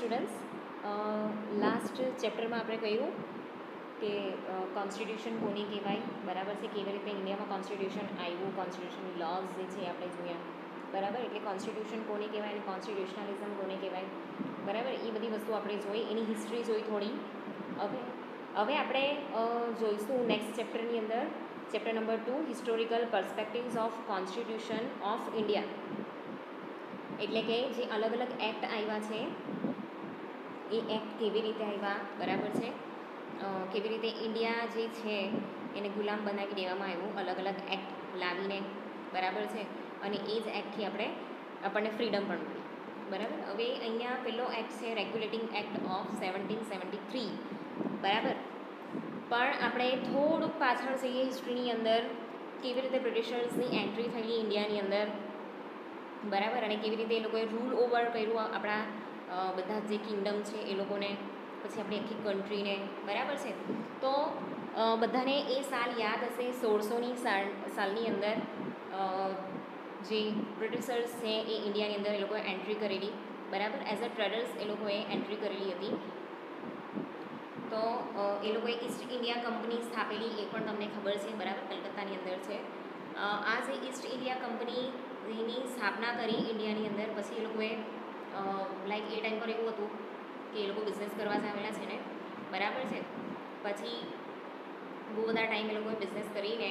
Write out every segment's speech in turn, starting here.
Students, last ચેપ્ટરમાં આપણે કહ્યું કે કોન્સ્ટિટ્યુશન કોને કહેવાય, બરાબર છે, કેવી રીતે ઇન્ડિયામાં કોન્સ્ટિટ્યુશન આવ્યું, કોન્સ્ટિટ્યુશન લોઝ જે છે આપણે જોયા, બરાબર. એટલે કોન્સ્ટિટ્યુશન કોને કહેવાય અને કોન્સ્ટિટ્યુશનલિઝમ કોને કહેવાય, બરાબર, એ બધી વસ્તુ આપણે જોઈ, એની હિસ્ટ્રી જોઈ થોડી. હવે આપણે જોઈશું નેક્સ્ટ ચેપ્ટરની અંદર, chapter number 2, historical perspectives of constitution of India. એટલે કે જે અલગ અલગ એક્ટ આવ્યા છે એ એક્ટ કેવી રીતે આવ્યા, બરાબર છે, કેવી રીતે ઇન્ડિયા જે છે એને ગુલામ બનાવી દેવામાં આવ્યું અલગ અલગ એક્ટ લાવીને, બરાબર છે, અને એ જ એક્ટથી આપણને ફ્રીડમ પણ મળી, બરાબર. હવે અહીંયા પહેલો એક્ટ છે રેગ્યુલેટિંગ એક્ટ ઓફ 1773, બરાબર. પણ આપણે થોડુંક પાછળ જઈએ હિસ્ટ્રીની અંદર, કેવી રીતે બ્રિટિશર્સની એન્ટ્રી થયેલી ઇન્ડિયાની અંદર, બરાબર, અને કેવી રીતે એ લોકોએ રૂલ ઓવર કર્યું આપણા બધા જે કિંગડમ છે એ લોકોને, પછી આપણી આખી કન્ટ્રીને, બરાબર છે. તો બધાને એ સાલ યાદ હશે, 1600ની સાલની અંદર જે બ્રિટિશર્સ છે એ ઇન્ડિયાની અંદર એ લોકોએ એન્ટ્રી કરેલી, બરાબર. એઝ અ ટ્રેડર્સ એ લોકોએ એન્ટ્રી કરેલી હતી. તો એ લોકોએ ઈસ્ટ ઇન્ડિયા કંપની સ્થાપેલી, એ પણ તમને ખબર છે, બરાબર, કલકત્તાની અંદર છે. આ જે ઈસ્ટ ઇન્ડિયા કંપનીની સ્થાપના કરી ઇન્ડિયાની અંદર, પછી એ લોકોએ લાઈક એ ટાઈમ પર એવું હતું કે એ લોકો બિઝનેસ કરવા જ આવેલા છે ને, બરાબર છે. પછી બહુ બધા ટાઈમ એ લોકોએ બિઝનેસ કરીને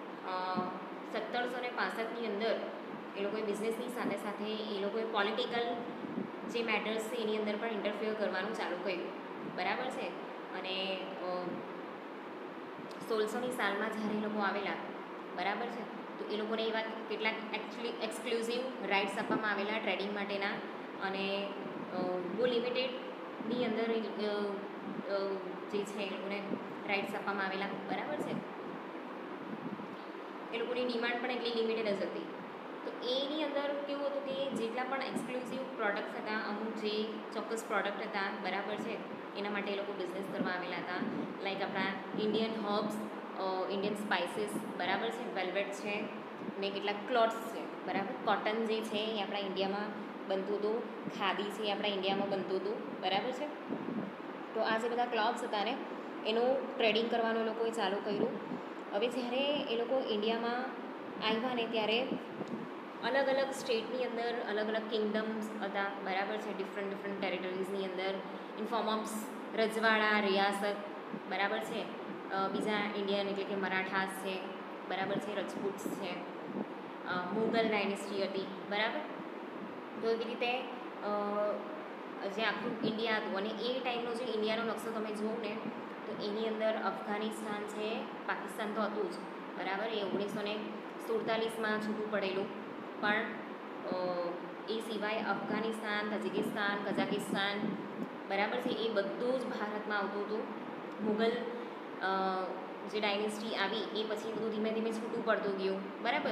1765ની અંદર એ લોકોએ બિઝનેસની સાથે સાથે એ લોકોએ પોલિટિકલ જે મેટર્સ છે એની અંદર પણ ઇન્ટરફિયર કરવાનું ચાલુ કર્યું, બરાબર છે. અને 1600ની સાલમાં જ્યારે એ લોકો આવેલા, બરાબર છે, તો એ લોકોને એવા કેટલાક એક્સક્લુઝિવ રાઇટ્સ આપવામાં આવેલા ટ્રેડિંગ માટેના, અને બહુ લિમિટેડની અંદર જે છે એ લોકોને રાઇટ્સ આપવામાં આવેલા, બરાબર છે. એ લોકોની ડિમાન્ડ પણ એટલી લિમિટેડ જ હતી. તો એની અંદર કેવું હતું કે જેટલા પણ એક્સક્લુઝિવ પ્રોડક્ટ્સ હતા, અમુક જે ચોક્કસ પ્રોડક્ટ હતા, બરાબર છે, એના માટે એ લોકો બિઝનેસ કરવા આવેલા હતા. લાઈક આપણા ઇન્ડિયન હર્બ્સ, ઇન્ડિયન સ્પાઇસીસ, બરાબર છે, વેલ્વેટ છે, ને કેટલાક ક્લોથ્સ છે, બરાબર. કોટન જે છે એ આપણા ઇન્ડિયામાં બનતું હતું, ખાદી છે એ આપણા ઇન્ડિયામાં બનતું હતું, બરાબર છે. તો આ જે બધા ક્લોથ્સ હતા ને એનું ટ્રેડિંગ કરવાનું એ લોકોએ ચાલુ કર્યું. હવે જ્યારે એ લોકો ઇન્ડિયામાં આવ્યા ને ત્યારે અલગ અલગ સ્ટેટની અંદર અલગ અલગ કિંગડમ્સ હતા, બરાબર છે, ડિફરન્ટ ટેરિટરીઝની અંદર, ઇન ફોર્મ ઓફ રજવાડા, રિયાસત, બરાબર છે, બીજા ઇન્ડિયન એટલે કે મરાઠાસ છે, બરાબર છે, રજપૂટ્સ છે, મુગલ ડાયનેસ્ટી હતી, બરાબર. તો એવી રીતે જે આખું ઇન્ડિયા હતું, અને એ ટાઈમનો જે ઇન્ડિયાનો નકશો તમે જુઓ ને તો એની અંદર અફઘાનિસ્તાન છે, પાકિસ્તાન તો હતું જ, બરાબર, એ 1947માં છૂટું પડેલું, પણ એ સિવાય અફઘાનિસ્તાન, તજિકિસ્તાન, કઝાકિસ્તાન, બરાબર છે, એ બધું જ ભારતમાં આવતું હતું. મુગલ જે ડાયનેસ્ટી આવી એ પછી બધું ધીમે ધીમે છૂટું પડતું ગયું, બરાબર.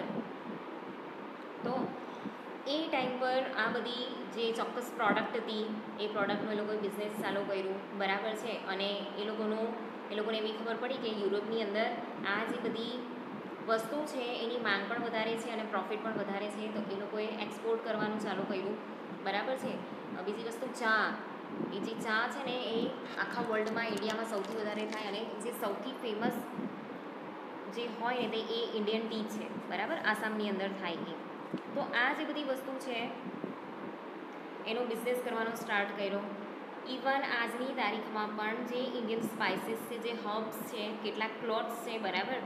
તો એ ટાઈમ પર આ બધી જે ચોક્કસ પ્રોડક્ટ હતી એ પ્રોડક્ટનું એ લોકોએ બિઝનેસ ચાલુ કર્યું, બરાબર છે. અને એ લોકોને એવી ખબર પડી કે યુરોપની અંદર આ જે બધી વસ્તુ છે એની માંગ પણ વધારે છે અને પ્રોફિટ પણ વધારે છે, તો એ લોકોએ એક્સપોર્ટ કરવાનું ચાલુ કર્યું, બરાબર છે. બીજી વસ્તુ ચા, એ જે ચા છે ને એ આખા વર્લ્ડમાં ઇન્ડિયામાં સૌથી વધારે થાય, અને જે સૌથી ફેમસ જે હોય ને તે એ ઇન્ડિયન ટી છે, બરાબર, આસામની અંદર થાય એ. તો આ જે બધી વસ્તુ છે એનો બિઝનેસ કરવાનો સ્ટાર્ટ કર્યો. ઇવન આજની તારીખમાં પણ જે ઇન્ડિયન સ્પાઇસીસ છે, જે હર્બ્સ છે, કેટલાક ક્લોથ્સ છે, બરાબર,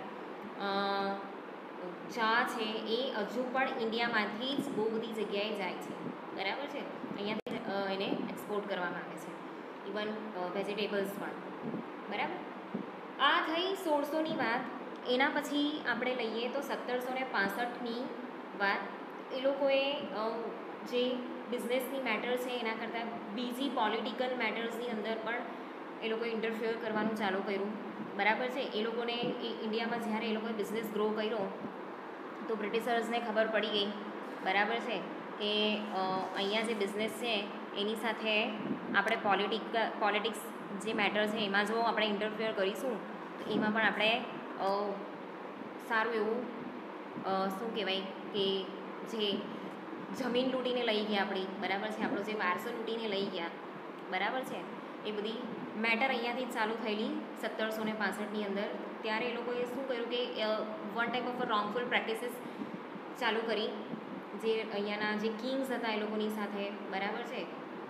ચા છે, એ હજુ પણ ઇન્ડિયામાંથી જ બહુ બધી જગ્યાએ જાય છે, બરાબર છે. અહીંયાથી એને એક્સપોર્ટ કરવામાં આવે છે, ઇવન વેજીટેબલ્સ પણ, બરાબર. આ થઈ 1600ની વાત. એના પછી આપણે લઈએ તો 1765ની વાત. એ લોકોએ જે બિઝનેસની મેટર છે એના કરતાં બીજી પોલિટિકલ મેટર્સની અંદર પણ એ લોકોએ ઇન્ટરફિયર કરવાનું ચાલુ કર્યું, બરાબર છે. એ લોકોને ઇન્ડિયામાં જ્યારે એ લોકોએ બિઝનેસ ગ્રો કર્યો તો બ્રિટિશર્સને ખબર પડી ગઈ, બરાબર છે, કે અહીંયા જે બિઝનેસ છે એની સાથે આપણે પોલિટિક્સ જે મેટર છે એમાં જો આપણે ઇન્ટરફિયર કરીશું તો એમાં પણ આપણે સારું એવું શું કહેવાય કે જે જમીન લૂંટીને લઈ ગયા આપણી, બરાબર છે, આપણો જે વારસો લૂંટીને લઈ ગયા, બરાબર છે. એ બધી મેટર અહીંયાથી જ ચાલુ થયેલી 1765ની અંદર. ત્યારે એ લોકોએ શું કર્યું કે one type of wrongful practices ચાલુ કરી, જે અહીંયાના જે કિંગ્સ હતા એ લોકોની સાથે, બરાબર છે.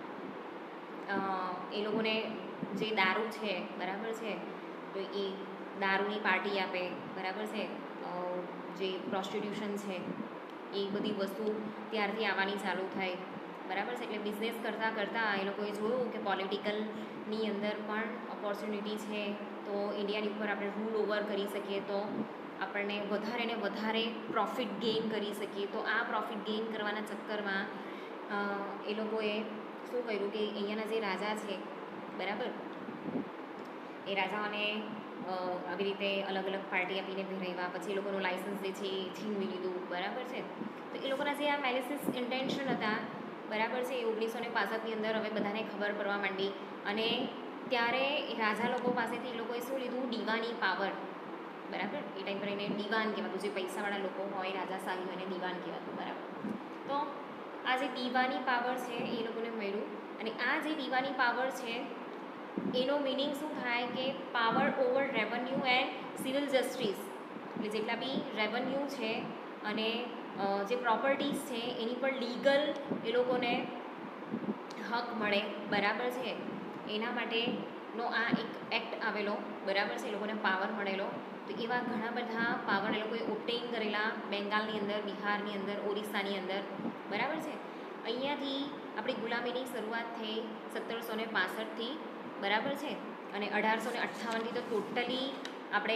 એ લોકોને જે દારૂ છે, બરાબર છે, તો એ દારૂની પાર્ટી આપે, બરાબર છે. જે પ્રોસ્ટિટ્યુશન છે એ બધી વસ્તુ ત્યારથી આવવાની ચાલુ થાય, બરાબર છે. એટલે બિઝનેસ કરતાં કરતાં એ લોકોએ જોયું કે પોલિટિકલની અંદર પણ ઓપોર્ચ્યુનિટી છે, તો ઇન્ડિયાની ઉપર આપણે રૂલ ઓવર કરી શકીએ, તો આપણને વધારે ને વધારે પ્રોફિટ ગેઇન કરી શકીએ. તો આ પ્રોફિટ ગેઇન કરવાના ચક્કરમાં એ લોકોએ શું કર્યું કે અહીંયાના જે રાજા છે, બરાબર, એ રાજાઓને આવી રીતે અલગ અલગ પાર્ટી આપીને ભેરવ્યા, પછી એ લોકોનું લાઇસન્સ જે છે એ છીનવી લીધું, બરાબર છે. તો એ લોકોના જે આ મેલિસિસ ઇન્ટેન્શન હતા, બરાબર છે, એ 1965ની અંદર હવે બધાને ખબર પડવા માંડી. અને ત્યારે રાજા લોકો પાસેથી એ લોકોએ શું લીધું, દીવાની પાવર, બરાબર. એ ટાઈમ પર એને દીવાન કહેવાતું, જે પૈસાવાળા લોકો હોય, રાજાશાહી હોય, એને દીવાન કહેવાતું, બરાબર. તો આ જે દીવાની પાવર છે એ લોકોને મળ્યું. અને આ જે દીવાની પાવર છે એનો મિનિંગ શું થાય કે power over revenue and civil justice. એટલે જેટલા બી રેવન્યુ છે અને જે પ્રોપર્ટીઝ છે એની પર લીગલ એ લોકોને હક મળે, બરાબર છે. એના માટેનો આ એક એક્ટ આવેલો, બરાબર છે, એ લોકોને પાવર મળેલો. તો એવા ઘણા બધા પાવર એ લોકોએ ઓબ્ટેઇન કરેલા બેંગાલની અંદર, બિહારની અંદર, ઓરિસ્સાની અંદર, બરાબર છે. અહીંયાથી આપણી ગુલામીની શરૂઆત થઈ 1765થી, બરાબર છે. અને 1858થી તો ટોટલી આપણે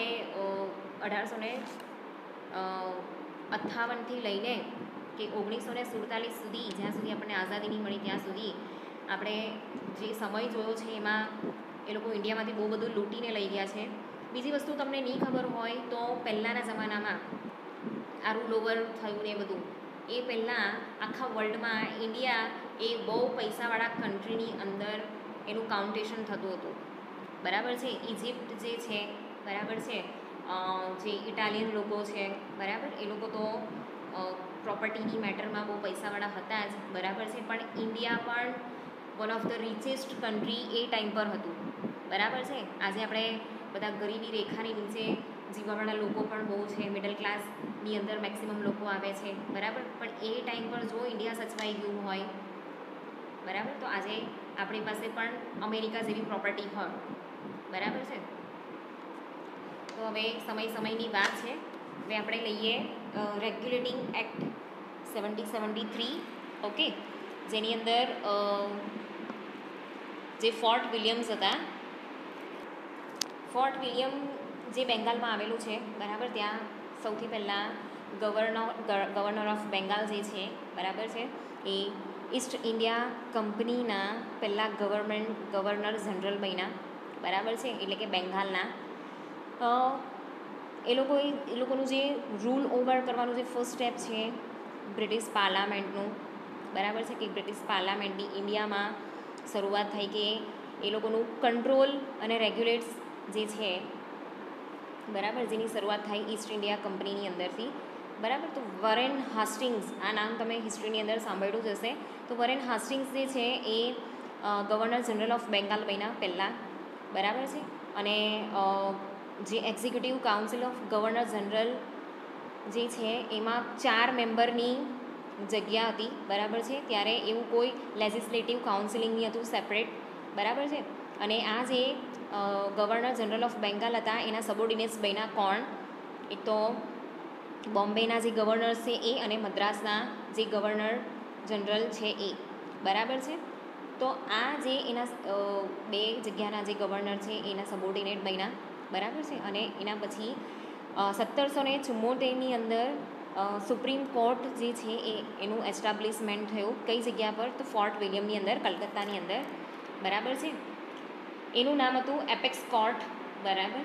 1858થી લઈને કે 1947 સુધી, જ્યાં સુધી આપણને આઝાદી નહીં મળી ત્યાં સુધી આપણે જે સમય જોયો છે એમાં એ લોકો ઇન્ડિયામાંથી બહુ બધું લૂંટીને લઈ ગયા છે. બીજી વસ્તુ તમને નહીં ખબર હોય તો પહેલાંના જમાનામાં આ રૂલ ઓવર થયું ને એ બધું, એ પહેલાં આખા વર્લ્ડમાં ઇન્ડિયા એ બહુ પૈસાવાળા કન્ટ્રીની અંદર એનું કાઉન્ટેશન થતું હતું, બરાબર છે. ઇજિપ્ત જે છે, બરાબર છે, જે ઇટાલિયન લોકો છે, બરાબર, એ લોકો તો પ્રોપર્ટીની મેટરમાં બહુ પૈસાવાળા હતા જ, બરાબર છે. પણ ઇન્ડિયા પણ one of the richest country એ ટાઈમ પર હતું, બરાબર છે. આજે આપણે બધા ગરીબી રેખાની નીચે જીવવાવાળા લોકો પણ બહુ છે, મિડલ ક્લાસની અંદર મેક્સિમમ લોકો આવે છે, બરાબર. પણ એ ટાઈમ પર જો ઇન્ડિયા સચવાઈ ગયું હોય, બરાબર, તો આજે આપણી પાસે પણ અમેરિકા જેવી પ્રોપર્ટી હોય, બરાબર છે. તો હવે સમયની વાત છે. હવે આપણે લઈએ રેગ્યુલેટિંગ એક્ટ 1773, ઓકે, જેની અંદર જે ફોર્ટ વિલિયમ્સ હતા, ફોર્ટ વિલિયમ જે બેંગાલમાં આવેલું છે, બરાબર, ત્યાં સૌથી પહેલાં ગવર્નર ઓફ બેંગાલ જે છે, બરાબર છે, એ ઈસ્ટ ઇન્ડિયા કંપનીના પહેલાં ગવર્નર જનરલ બન્યા, બરાબર છે, એટલે કે બેંગાલના. એ લોકોનું જે રૂલ ઓવર કરવાનું જે ફર્સ્ટ સ્ટેપ છે બ્રિટિશ પાર્લામેન્ટનું, બરાબર છે, કે બ્રિટિશ પાર્લામેન્ટની ઇન્ડિયામાં શરૂઆત થઈ કે એ લોકોનું કંટ્રોલ અને રેગ્યુલેટ્સ જે છે, બરાબર, જેની શરૂઆત થઈ ઈસ્ટ ઇન્ડિયા કંપનીની અંદરથી, બરાબર. તો વોરેન હાસ્ટિંગ્સ, આ નામ તમે હિસ્ટ્રીની અંદર સાંભળ્યું જ હશે. તો વોરેન હાસ્ટિંગ્સ જે છે એ ગવર્નર જનરલ ઓફ બેંગાલ બન્યા પહેલાં, બરાબર છે. અને જે executive council of governor general જે છે એમાં 4 મેમ્બરની જગ્યા હતી, બરાબર છે. ત્યારે એવું કોઈ લેજિસ્લેટિવ કાઉન્સિલિંગ નહીં હતું સેપરેટ, બરાબર છે. અને આ જે ગવર્નર જનરલ ઓફ બેંગાલ હતા એના સબોર્ડિનેટ્સ બન્યા કોણ, એક તો બોમ્બેના જે ગવર્નર છે એ, અને મદ્રાસના જે ગવર્નર જનરલ છે એ, બરાબર છે. તો આ જે એના 2 જગ્યાના જે ગવર્નર છે એના સબોર્ડિનેટ બન્યા, બરાબર છે. અને એના પછી 1774ની અંદર સુપ્રીમ કોર્ટ જે છે એનું એસ્ટાબ્લિશમેન્ટ થયું કઈ જગ્યા પર, તો ફોર્ટ વિલિયમની અંદર, કલકત્તાની અંદર, બરાબર છે. એનું નામ હતું એપેક્સ કોર્ટ, બરાબર.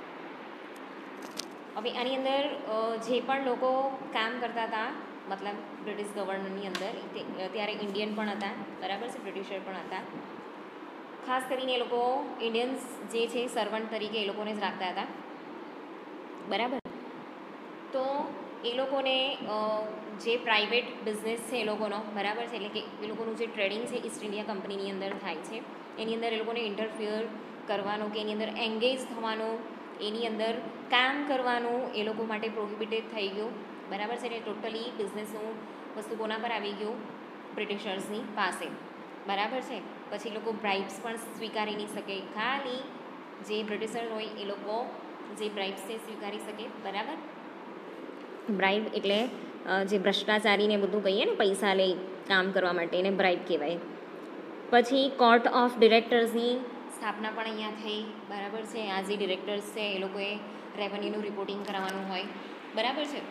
હવે આની અંદર જે પણ લોકો કામ કરતા હતા, મતલબ બ્રિટિશ ગવર્નરની અંદર, ત્યારે ઇન્ડિયન પણ હતા, બરાબર છે, બ્રિટિશર પણ હતા. ખાસ કરીને એ લોકો ઇન્ડિયન્સ જે છે સર્વન્ટ તરીકે એ લોકોને જ રાખતા હતા, બરાબર. તો એ લોકોને જે પ્રાઇવેટ બિઝનેસ છે એ લોકોનો, બરાબર છે, એટલે કે એ લોકોનું જે ટ્રેડિંગ છે ઈસ્ટ ઇન્ડિયા કંપનીની અંદર થાય છે, એની અંદર એ લોકોને ઇન્ટરફિયર કરવાનું કે એની અંદર એન્ગેજ થવાનું, એની અંદર કામ કરવાનું એ લોકો માટે પ્રોહિબિટેડ થઈ ગયું, બરાબર છે. ને ટોટલી બિઝનેસનું વસ્તુ કોના પર આવી ગયું? બ્રિટિશર્સની પાસે, બરાબર છે. પછી લોકો બ્રાઇબ્સ પણ સ્વીકારી નહીં શકે, ખાલી જે બ્રિટિશર હોય એ લોકો જે બ્રાઇબ્સ છે સ્વીકારી શકે, બરાબર. બ્રાઇબ એટલે જે ભ્રષ્ટાચારીને બધું કહીએ ને, પૈસા લે કામ કરવા માટે, એને બ્રાઇબ કહેવાય. પછી કોર્ટ ઓફ ડિરેક્ટર્સની સ્થાપના પણ અહીંયા થઈ, બરાબર છે. આ જે ડિરેક્ટર્સ છે એ લોકોએ રેવન્યુનું રિપોર્ટિંગ કરાવવાનું હોય, બરાબર છે.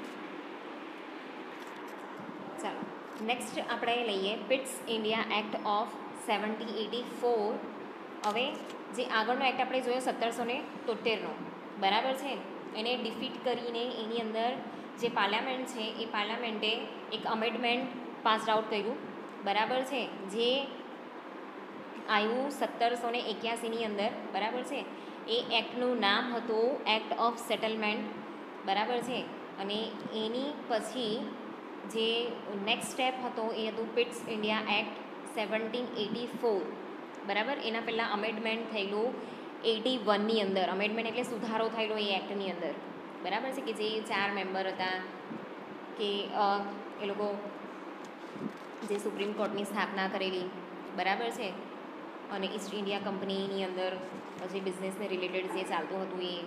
ચાલો નેક્સ્ટ આપણે લઈએ પિટ્સ ઇન્ડિયા એક્ટ ઓફ 1784. હવે જે આગળનો એક્ટ આપણે જોયો 1773નો, બરાબર છે, એને ડિફીટ કરીને એની અંદર જે પાર્લામેન્ટ છે એ પાર્લામેન્ટે એક અમેન્ડમેન્ટ પાસ આઉટ કર્યું, બરાબર છે, જે આવ્યું 1781ની અંદર, બરાબર છે. એ એક્ટનું નામ હતું એક્ટ ઓફ સેટલમેન્ટ, બરાબર છે. અને એની પછી જે નેક્સ્ટ સ્ટેપ હતો એ હતું પિટ્સ ઇન્ડિયા એક્ટ 1784, બરાબર. એના પહેલાં અમેન્ડમેન્ટ થયેલું 81ની અંદર. અમેન્ડમેન્ટ એટલે સુધારો થયેલો એ એક્ટની અંદર, બરાબર છે, કે જે 4 મેમ્બર હતા કે એ લોકો જે સુપ્રીમ કોર્ટની સ્થાપના કરેલી, બરાબર છે, અને ઈસ્ટ ઇન્ડિયા કંપનીની અંદર જે બિઝનેસને રિલેટેડ જે ચાલતું હતું એ.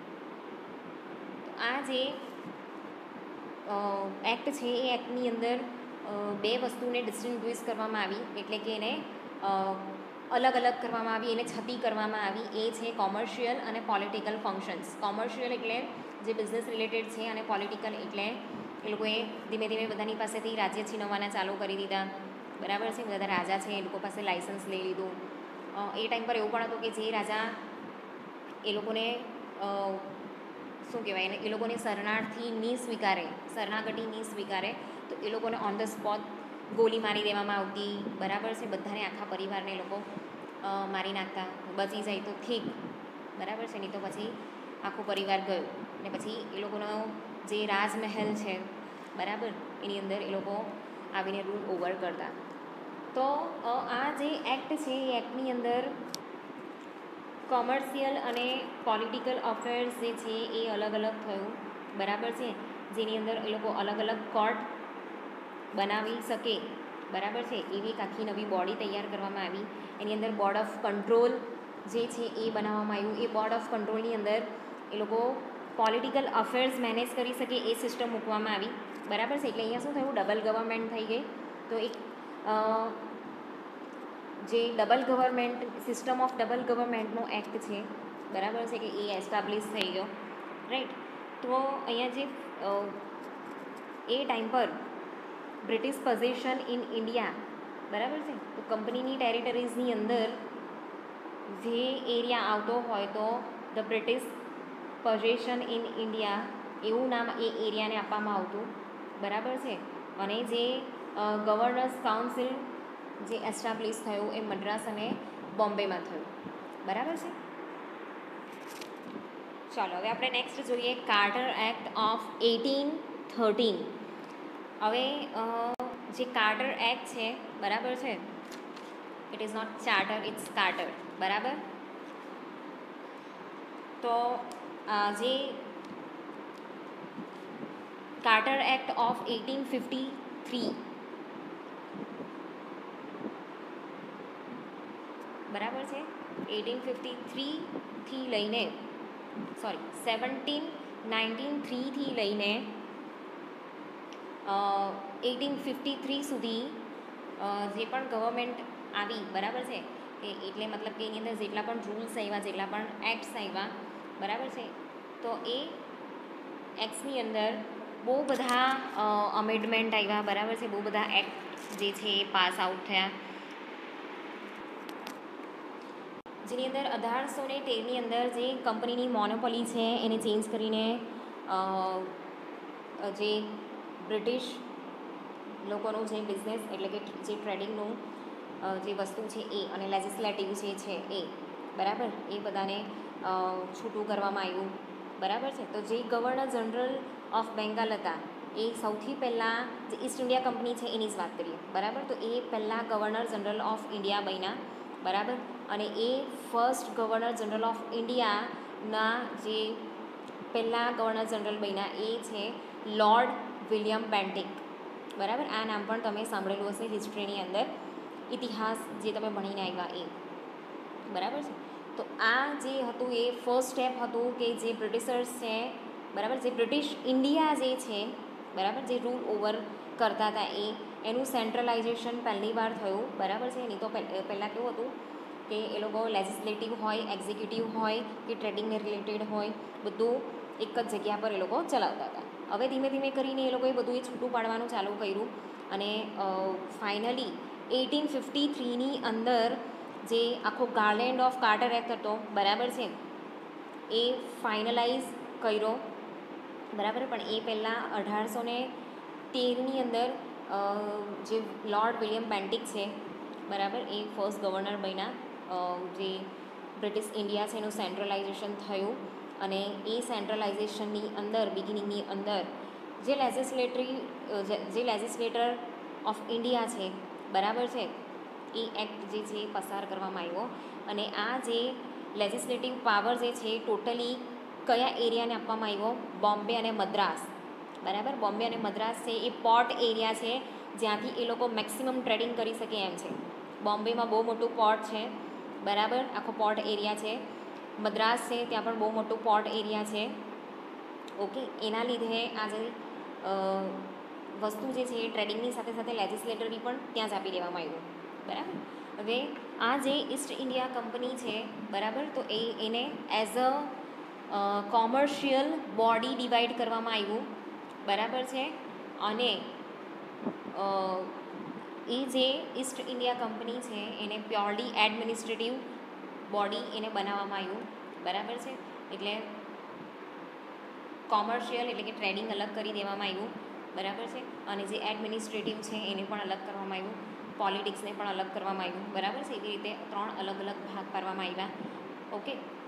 આ જે એક્ટ છે એ એક્ટની અંદર બે વસ્તુને ડિસ્ટિંગ્વિશ કરવામાં આવી, એટલે કે એને અલગ અલગ કરવામાં આવી, એને છતી કરવામાં આવી. એ છે કોમર્શિયલ અને પોલિટિકલ ફંક્શન્સ. કોમર્શિયલ એટલે જે બિઝનેસ રિલેટેડ છે, અને પોલિટિકલ એટલે એ લોકોએ ધીમે ધીમે બધાની પાસેથી રાજ્ય છીનવવાના ચાલુ કરી દીધા, બરાબર છે. બધા રાજા છે એ લોકો પાસે લાઇસન્સ લઈ લીધું. એ ટાઈમ પર એવું પણ હતું કે જે રાજા એ લોકોને શું કહેવાય એને, એ લોકોને શરણાર્થી નહીં સ્વીકારે, શરણાગતિ નહીં સ્વીકારે, તો એ લોકોને ઓન ધ સ્પોટ ગોલી મારી દેવામાં આવતી, બરાબર છે. બધાને, આખા પરિવારને એ લોકો મારી નાખતા. બચી જાય તો ઠીક, બરાબર છે, નહીં તો પછી આખો પરિવાર ગયો. ને પછી એ લોકોનો જે રાજમહેલ છે, બરાબર, એની અંદર એ લોકો આવીને રૂલ ઓવર કરતા. તો આ જે એક્ટ છે એ એક્ટની અંદર કોમર્શિયલ અને પોલિટિકલ અફેર્સ જે છે એ અલગ અલગ થયું, બરાબર છે, જેની અંદર એ લોકો અલગ અલગ કોર્ટ બનાવી શકે, બરાબર છે, એવી એક આખી નવી બોડી તૈયાર કરવામાં આવી. એની અંદર બોર્ડ ઓફ કંટ્રોલ જે છે એ બનાવવામાં આવ્યું. એ બોર્ડ ઓફ કંટ્રોલની અંદર એ લોકો પોલિટિકલ અફેર્સ મેનેજ કરી શકે એ સિસ્ટમ મૂકવામાં આવી, બરાબર છે. એટલે અહીંયા શું થયું? ડબલ ગવર્મેન્ટ થઈ ગઈ. તો એક જે double government, system of double ગવર્મેન્ટનો એક્ટ છે, બરાબર છે, કે એ એસ્ટાબ્લિશ થઈ ગયો, રાઈટ. તો અહીંયા જે એ ટાઈમ પર બ્રિટિશ પોઝિશન ઇન ઇન્ડિયા, બરાબર છે, તો કંપનીની ટેરિટરીઝની અંદર જે એરિયા આવતો હોય તો the British position in India એવું નામ એ એરિયાને આપવામાં આવતું, બરાબર છે. અને જે ગવર્નર્સ કાઉન્સિલ જે એસ્ટાબ્લિશ થયું એ મદ્રાસ અને બોમ્બેમાં થયું, બરાબર છે. ચાલો હવે આપણે નેક્સ્ટ જોઈએ કાર્ટર એક્ટ ઓફ 1813. હવે જે કાર્ટર એક્ટ છે, બરાબર છે, it is not charter, it's carter, બરાબર. તો જે કાર્ટર એક્ટ ઓફ 1853, બરાબર છે, 1853થી લઈને 1793થી લઈને 1853 સુધી જે પણ ગવર્મેન્ટ આવી, બરાબર છે, કે એટલે મતલબ કે એની અંદર જેટલા પણ રૂલ્સ આવ્યા, જેટલા પણ એક્ટ્સ આવ્યા, બરાબર છે, તો એ એક્ટ્સની અંદર બહુ બધા અમેન્ડમેન્ટ આવ્યા, બરાબર છે, બહુ બધા એક્ટ જે છે એ પાસ આઉટ થયા, જેની અંદર 1813ની અંદર જે કંપનીની મોનોપોલી છે એને ચેન્જ કરીને જે બ્રિટિશ લોકોનું જે બિઝનેસ એટલે કે જે ટ્રેડિંગનું જે વસ્તુ છે એ, અને લેજિસ્લેટિવ જે છે એ, બરાબર, એ બધાને છૂટું કરવામાં આવ્યું, બરાબર છે. તો જે ગવર્નર જનરલ ઓફ બેંગાલ હતા, એ સૌથી પહેલાં જે ઈસ્ટ ઇન્ડિયા કંપની છે એની જ વાત કરીએ, બરાબર. તો એ પહેલાં ગવર્નર જનરલ ઓફ ઇન્ડિયા બન્યા, બરાબર. અને એ ફર્સ્ટ ગવર્નર જનરલ ઓફ ઇન્ડિયાના જે પહેલાં ગવર્નર જનરલ બન્યા એ છે લોર્ડ વિલિયમ બેન્ટિક, બરાબર. આ નામ પણ તમે સાંભળેલું હશે હિસ્ટ્રીની અંદર, ઇતિહાસ જે તમે ભણીને આવ્યા એ, બરાબર છે. તો આ જે હતું એ ફર્સ્ટ સ્ટેપ હતું કે જે બ્રિટિશર્સ છે, બરાબર, જે બ્રિટિશ ઇન્ડિયા જે છે, બરાબર, જે રૂલ ઓવર કરતા હતા એનું સેન્ટ્રલાઇઝેશન પહેલી વાર થયું, બરાબર છે. નહીં તો પહેલાં કેવું હતું કે એ લોકો લેજિસ્લેટિવ હોય, એક્ઝિક્યુટિવ હોય કે ટ્રેડિંગને રિલેટેડ હોય, બધું એક જ જગ્યા પર એ લોકો ચલાવતા હતા. હવે ધીમે ધીમે કરીને એ લોકોએ બધું એ છૂટું પાડવાનું ચાલુ કર્યું અને ફાઇનલી 1853ની અંદર જે આખો ગાર્લેન્ડ ઓફ કાર્ટર એક્ટ હતો, બરાબર છે, એ ફાઇનલાઇઝ કર્યો, બરાબર. પણ એ પહેલાં 1813ની અંદર જે લોર્ડ વિલિયમ બેન્ટિક છે, બરાબર, એ ફર્સ્ટ ગવર્નર બન્યા, જે બ્રિટિશ ઇન્ડિયા છે એનું સેન્ટ્રલાઇઝેશન થયું. અને એ સેન્ટ્રલાઇઝેશનની અંદર બિગિનિંગની અંદર જે લેજિસ્લેટર ઓફ ઇન્ડિયા છે, બરાબર છે, એ એક્ટ જે છે એ પસાર કરવામાં આવ્યો. અને આ જે લેજિસ્લેટિવ પાવર જે છે ટોટલી કયા એરિયાને આપવામાં આવ્યો? બોમ્બે અને મદ્રાસ, બરાબર. બોમ્બે અને મદ્રાસ છે એ પોર્ટ એરિયા છે જ્યાંથી એ લોકો મેક્સિમમ ટ્રેડિંગ કરી શકે એમ છે. બોમ્બેમાં બહુ મોટું પોર્ટ છે, બરાબર, આખો પોર્ટ એરિયા છે. મદ્રાસ છે ત્યાં પણ બહુ મોટું પોર્ટ એરિયા છે, ઓકે. એના લીધે આ જે વસ્તુ જે છે એ ટ્રેડિંગની સાથે સાથે લેજિસ્લેટરી પણ ત્યાં જ આપી દેવામાં આવ્યું, બરાબર. હવે આ જે ઈસ્ટ ઇન્ડિયા કંપની છે, બરાબર, તો એને as a commercial body divide કરવામાં આવ્યું, બરાબર છે. અને એ જે ઈસ્ટ ઇન્ડિયા કંપની છે એને પ્યોરલી એડમિનિસ્ટ્રેટિવ બોડી એને બનાવવામાં આવ્યું, બરાબર છે. એટલે કોમર્શિયલ એટલે કે ટ્રેડિંગ અલગ કરી દેવામાં આવ્યું, બરાબર છે. અને જે એડમિનિસ્ટ્રેટિવ છે એને પણ અલગ કરવામાં આવ્યું, પોલિટિક્સને પણ અલગ કરવામાં આવ્યું, બરાબર છે. એવી રીતે 3 અલગ અલગ ભાગ પાડવામાં આવ્યા, ઓકે.